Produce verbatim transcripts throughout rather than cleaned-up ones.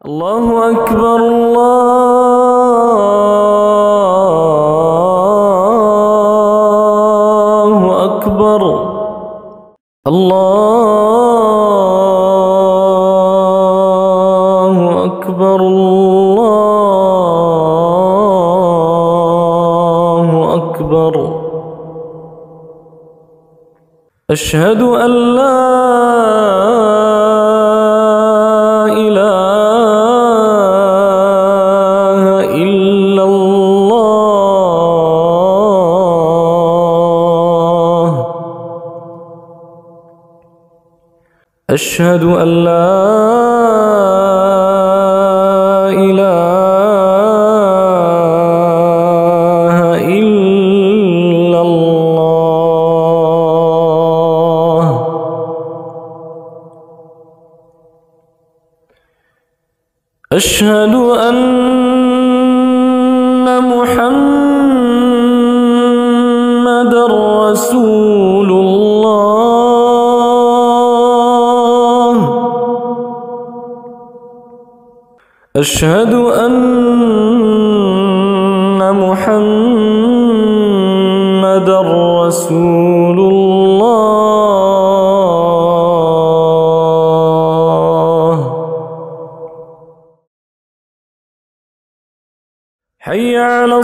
الله أكبر الله أكبر الله أكبر الله أكبر أشهد أن لا أشهد أن لا إله إلا الله. أشهد أن محمدًا رسول الله. أشهد أن محمدًا رسول الله. حي على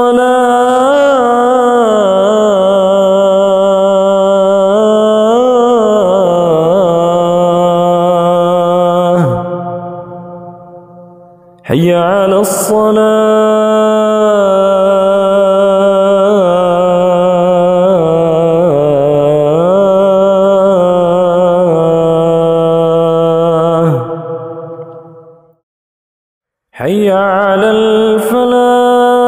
حي على الصلاة. حي على الفلاح.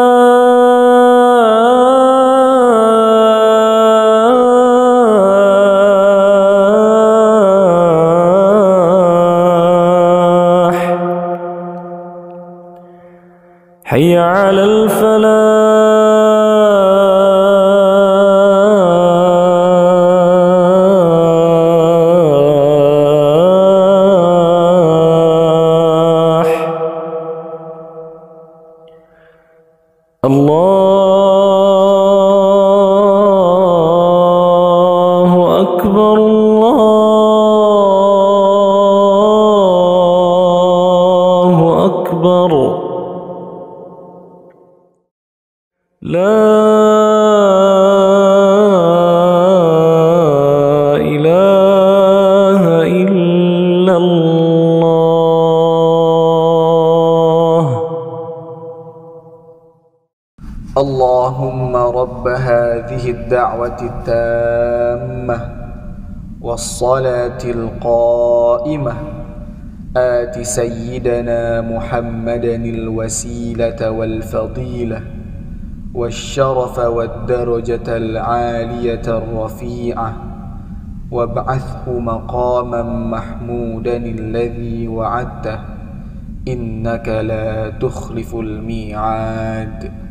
حي على الفلاح. الله أكبر الله أكبر. لا إله إلا الله. اللهم رب هذه الدعوة التامة والصلاة القائمة آت سيدنا محمدا الوسيلة والفضيلة والشرف والدرجة العالية الرفيعة وابعثه مقاما محمودا الذي وعدته إنك لا تخلف الميعاد.